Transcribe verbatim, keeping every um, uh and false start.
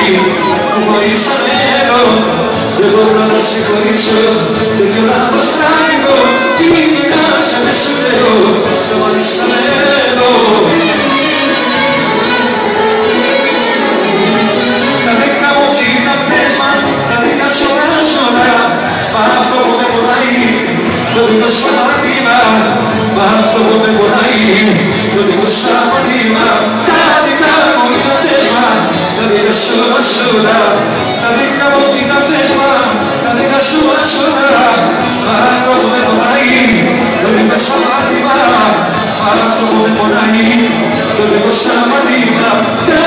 που χωρίσαμε εδώ. Δεν μπορώ να συγχωρήσω, τέτοιο λάθος τράγικο πήγασαμε σου λέω, σταματήσαμε εδώ. Τα δικά μου είναι πτέσμα, τα δικά σου άσονα, μα αυτό που δεν μποράει, το δικό σου αμαρτήμα, μα αυτό που δεν μποράει, το δικό σου αμαρτήμα. Τα δικά μου είναι πτέσμα, τα δικά σου άσονα, τα δικά μου είναι πτέσμα, τα δικά σου άσονα, μα αυτό που δεν μποράει, το δικό σου αμαρτήμα, μα αυτό που δεν μποράει, το δικό σου αμαρτήμα.